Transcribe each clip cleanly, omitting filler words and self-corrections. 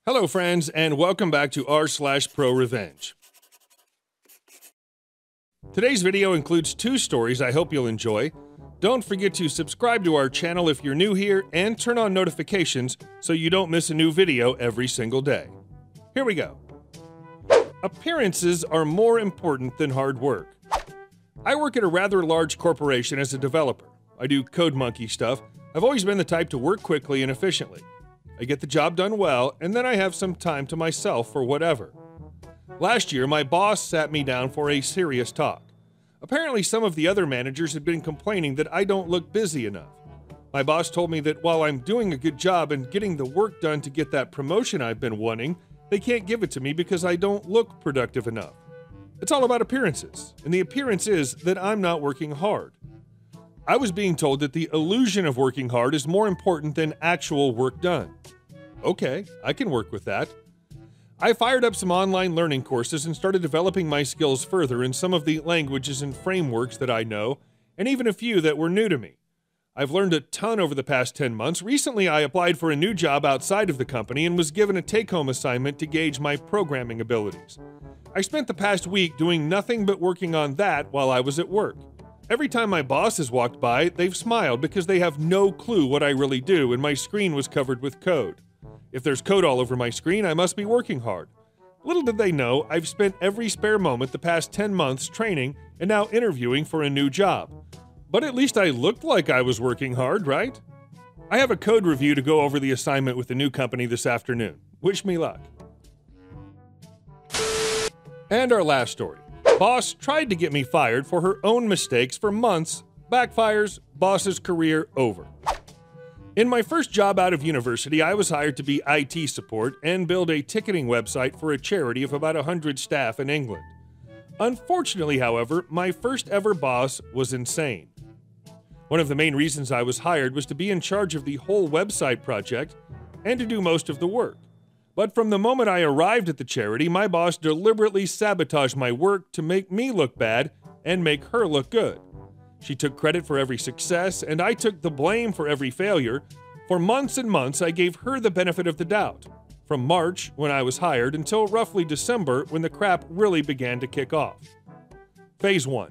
Hello friends, and welcome back to r/Pro Revenge. Today's video includes two stories I hope you'll enjoy. Don't forget to subscribe to our channel if you're new here and turn on notifications so you don't miss a new video every single day. Here we go. Appearances are more important than hard work. I work at a rather large corporation as a developer. I do code monkey stuff. I've always been the type to work quickly and efficiently. I get the job done well, and then I have some time to myself for whatever. Last year, my boss sat me down for a serious talk. Apparently, some of the other managers had been complaining that I don't look busy enough. My boss told me that while I'm doing a good job and getting the work done to get that promotion I've been wanting, they can't give it to me because I don't look productive enough. It's all about appearances, and the appearance is that I'm not working hard. I was being told that the illusion of working hard is more important than actual work done. Okay, I can work with that. I fired up some online learning courses and started developing my skills further in some of the languages and frameworks that I know, and even a few that were new to me. I've learned a ton over the past 10 months. Recently, I applied for a new job outside of the company and was given a take-home assignment to gauge my programming abilities. I spent the past week doing nothing but working on that while I was at work. Every time my boss has walked by, they've smiled because they have no clue what I really do, and my screen was covered with code. If there's code all over my screen, I must be working hard. Little did they know, I've spent every spare moment the past 10 months training and now interviewing for a new job. But at least I looked like I was working hard, right? I have a code review to go over the assignment with the new company this afternoon. Wish me luck. And our last story. Boss tried to get me fired for her own mistakes for months. Backfires, boss's career over. In my first job out of university, I was hired to be IT support and build a ticketing website for a charity of about 100 staff in England. Unfortunately, however, my first ever boss was insane. One of the main reasons I was hired was to be in charge of the whole website project and to do most of the work. But from the moment I arrived at the charity, my boss deliberately sabotaged my work to make me look bad and make her look good. She took credit for every success, and I took the blame for every failure. For months and months, I gave her the benefit of the doubt. From March, when I was hired, until roughly December, when the crap really began to kick off. Phase 1.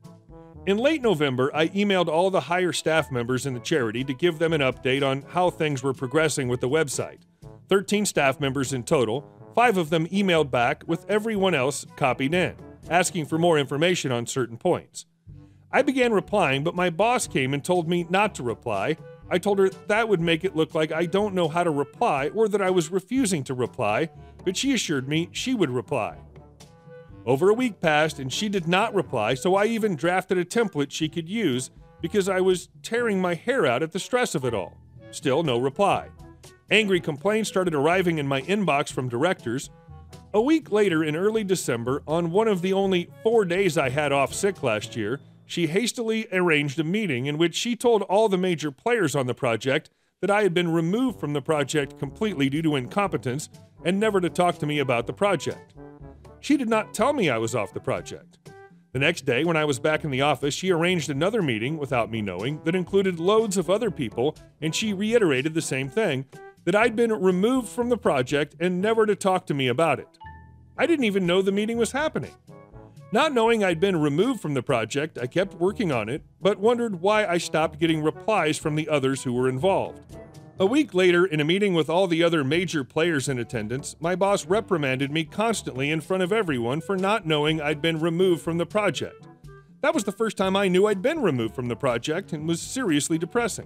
In late November, I emailed all the higher staff members in the charity to give them an update on how things were progressing with the website. 13 staff members in total, 5 of them emailed back with everyone else copied in, asking for more information on certain points. I began replying, but my boss came and told me not to reply. I told her that would make it look like I don't know how to reply or that I was refusing to reply, but she assured me she would reply. Over a week passed and she did not reply, so I even drafted a template she could use because I was tearing my hair out at the stress of it all. Still no reply. Angry complaints started arriving in my inbox from directors. A week later, in early December, on one of the only 4 days I had off sick last year, she hastily arranged a meeting in which she told all the major players on the project that I had been removed from the project completely due to incompetence and never to talk to me about the project. She did not tell me I was off the project. The next day, when I was back in the office, she arranged another meeting without me knowing that included loads of other people, and she reiterated the same thing, that I'd been removed from the project and never to talk to me about it. I didn't even know the meeting was happening. Not knowing I'd been removed from the project, I kept working on it, but wondered why I stopped getting replies from the others who were involved. A week later, in a meeting with all the other major players in attendance, my boss reprimanded me constantly in front of everyone for not knowing I'd been removed from the project. That was the first time I knew I'd been removed from the project and was seriously depressing.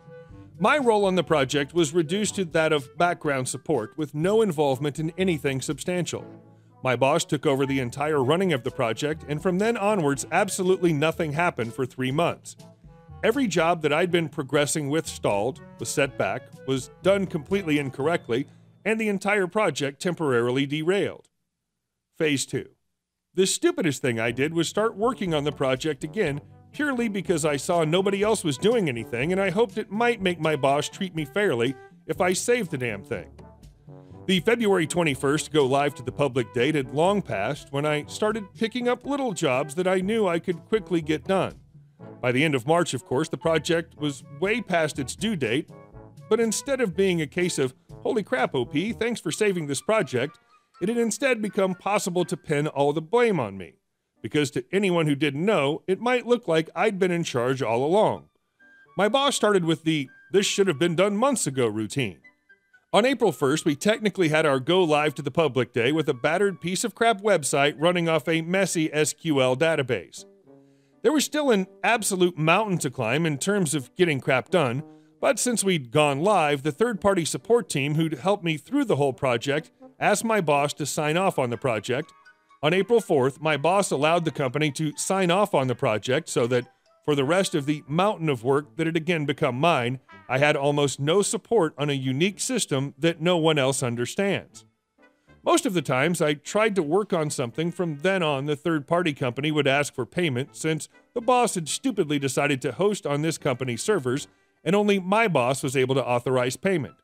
My role on the project was reduced to that of background support with no involvement in anything substantial. My boss took over the entire running of the project, and from then onwards, absolutely nothing happened for 3 months. Every job that I'd been progressing with stalled, was set back, was done completely incorrectly, and the entire project temporarily derailed. Phase 2. The stupidest thing I did was start working on the project again, purely because I saw nobody else was doing anything, and I hoped it might make my boss treat me fairly if I saved the damn thing. The February 21st go live to the public date had long passed when I started picking up little jobs that I knew I could quickly get done. By the end of March, of course, the project was way past its due date, but instead of being a case of Holy crap, OP, thanks for saving this project. It had instead become possible to pin all the blame on me, because to anyone who didn't know, it might look like I'd been in charge all along. My boss started with the "this should have been done months ago" routine. On April 1st, we technically had our go live to the public day with a battered piece of crap website running off a messy SQL database. There was still an absolute mountain to climb in terms of getting crap done, but since we'd gone live, the third-party support team who'd helped me through the whole project asked my boss to sign off on the project. On April 4th, my boss allowed the company to sign off on the project so that for the rest of the mountain of work that had again become mine, I had almost no support on a unique system that no one else understands. Most of the times I tried to work on something, from then on the third-party company would ask for payment since the boss had stupidly decided to host on this company's servers and only my boss was able to authorize payment.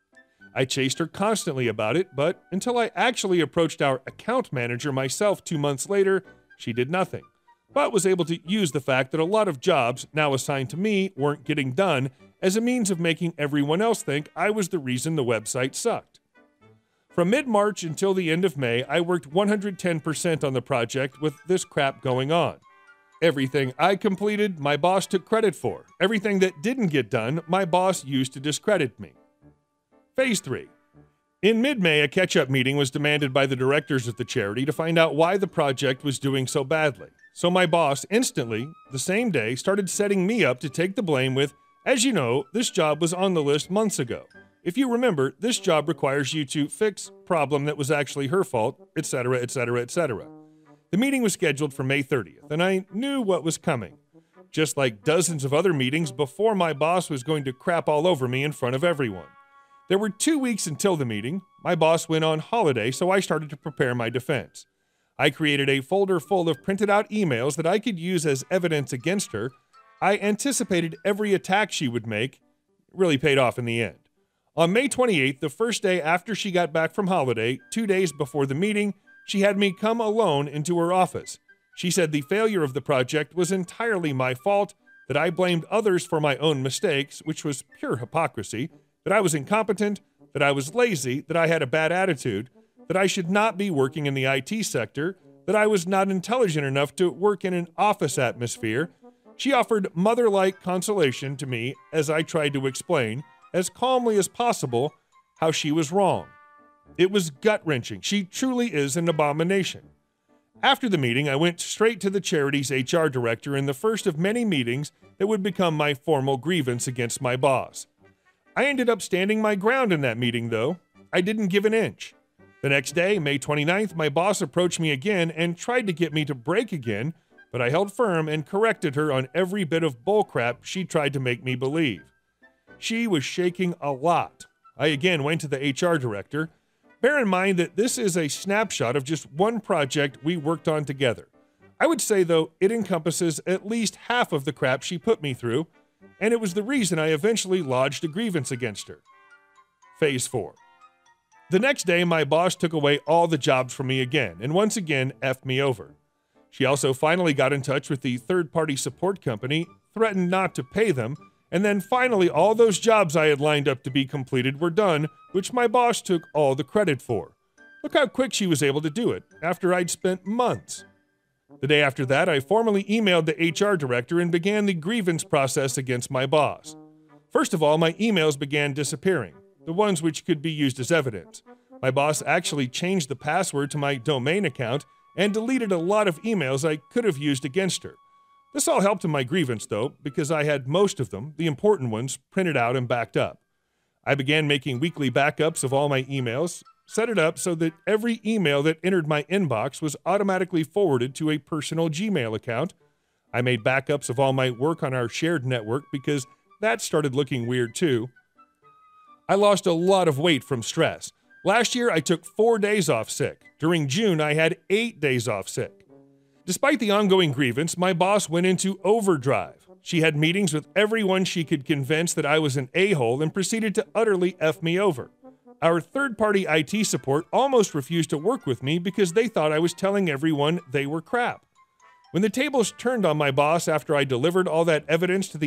I chased her constantly about it, but until I actually approached our account manager myself 2 months later, she did nothing, but was able to use the fact that a lot of jobs now assigned to me weren't getting done as a means of making everyone else think I was the reason the website sucked. From mid-March until the end of May, I worked 110% on the project with this crap going on. Everything I completed, my boss took credit for. Everything that didn't get done, my boss used to discredit me. Phase 3. In mid-May, a catch-up meeting was demanded by the directors of the charity to find out why the project was doing so badly. So my boss instantly, the same day, started setting me up to take the blame with, "As you know, this job was on the list months ago. If you remember, this job requires you to fix problem that was actually her fault, etc., etc., etc." The meeting was scheduled for May 30th, and I knew what was coming. Just like dozens of other meetings before, my boss was going to crap all over me in front of everyone. There were 2 weeks until the meeting. My boss went on holiday, so I started to prepare my defense. I created a folder full of printed out emails that I could use as evidence against her. I anticipated every attack she would make. It really paid off in the end. On May 28th, the first day after she got back from holiday, 2 days before the meeting, she had me come alone into her office. She said the failure of the project was entirely my fault, that I blamed others for my own mistakes, which was pure hypocrisy, that I was incompetent, that I was lazy, that I had a bad attitude, that I should not be working in the IT sector, that I was not intelligent enough to work in an office atmosphere. She offered mother-like consolation to me as I tried to explain, as calmly as possible, how she was wrong. It was gut-wrenching. She truly is an abomination. After the meeting, I went straight to the charity's HR director in the first of many meetings that would become my formal grievance against my boss. I ended up standing my ground in that meeting, though. I didn't give an inch. The next day, May 29th, my boss approached me again and tried to get me to break again, but I held firm and corrected her on every bit of bullcrap she tried to make me believe. She was shaking a lot. I again went to the HR director. Bear in mind that this is a snapshot of just one project we worked on together. I would say, though, it encompasses at least half of the crap she put me through, and it was the reason I eventually lodged a grievance against her. Phase 4. The next day, my boss took away all the jobs from me again, and once again effed me over. She also finally got in touch with the third-party support company, threatened not to pay them, and then finally all those jobs I had lined up to be completed were done, which my boss took all the credit for. Look how quick she was able to do it, after I'd spent months. The day after that, I formally emailed the HR director and began the grievance process against my boss. First of all, my emails began disappearing, the ones which could be used as evidence. My boss actually changed the password to my domain account and deleted a lot of emails I could have used against her. This all helped in my grievance, though, because I had most of them, the important ones, printed out and backed up. I began making weekly backups of all my emails, set it up so that every email that entered my inbox was automatically forwarded to a personal Gmail account. I made backups of all my work on our shared network because that started looking weird too. I lost a lot of weight from stress. Last year, I took 4 days off sick. During June, I had 8 days off sick. Despite the ongoing grievance, my boss went into overdrive. She had meetings with everyone she could convince that I was an a-hole and proceeded to utterly F me over. Our third-party IT support almost refused to work with me because they thought I was telling everyone they were crap. When the tables turned on my boss after I delivered all that evidence to the HR investigators, her only option was to take a lot of time off work.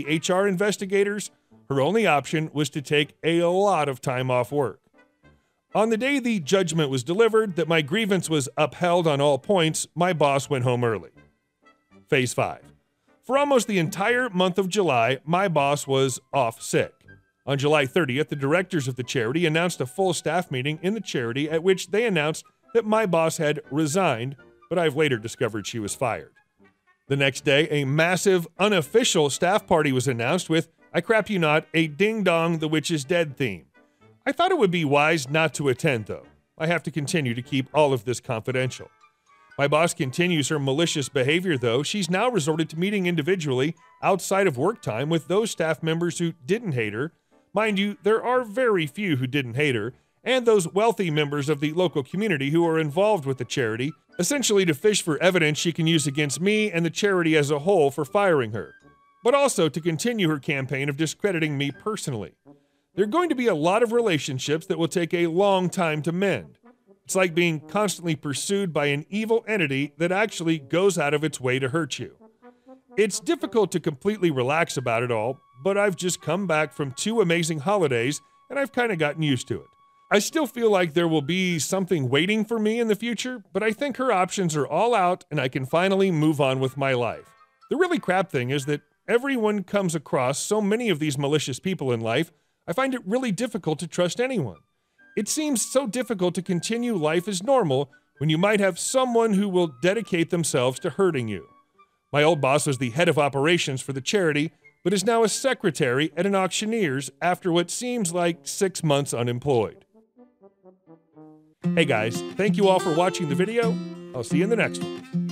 On the day the judgment was delivered that my grievance was upheld on all points, my boss went home early. Phase 5. For almost the entire month of July, my boss was off sick. On July 30th, the directors of the charity announced a full staff meeting in the charity at which they announced that my boss had resigned, but I've later discovered she was fired. The next day, a massive, unofficial staff party was announced with, I crap you not, a Ding Dong the Witch is Dead theme. I thought it would be wise not to attend, though. I have to continue to keep all of this confidential. My boss continues her malicious behavior, though. She's now resorted to meeting individually outside of work time with those staff members who didn't hate her. Mind you, there are very few who didn't hate her, and those wealthy members of the local community who are involved with the charity, essentially to fish for evidence she can use against me and the charity as a whole for firing her, but also to continue her campaign of discrediting me personally. There are going to be a lot of relationships that will take a long time to mend. It's like being constantly pursued by an evil entity that actually goes out of its way to hurt you. It's difficult to completely relax about it all, but I've just come back from 2 amazing holidays and I've kind of gotten used to it. I still feel like there will be something waiting for me in the future, but I think her options are all out and I can finally move on with my life. The really crap thing is that everyone comes across so many of these malicious people in life, I find it really difficult to trust anyone. It seems so difficult to continue life as normal when you might have someone who will dedicate themselves to hurting you. My old boss was the head of operations for the charity, but is now a secretary at an auctioneer's after what seems like 6 months unemployed. Hey guys, thank you all for watching the video. I'll see you in the next one.